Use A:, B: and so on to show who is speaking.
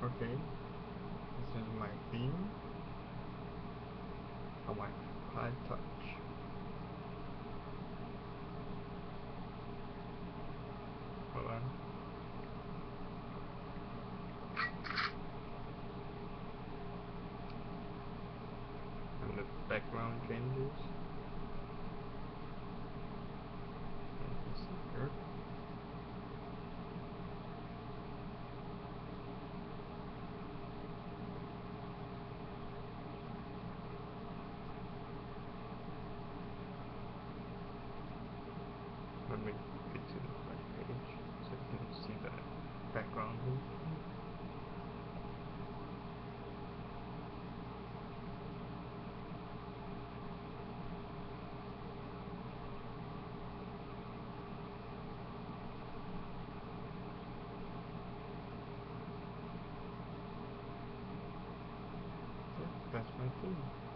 A: Okay, this is my theme. I want high touch. Hold on. And the background changes. Here. Let me get to the front page so you can see the background movement. That's my theme.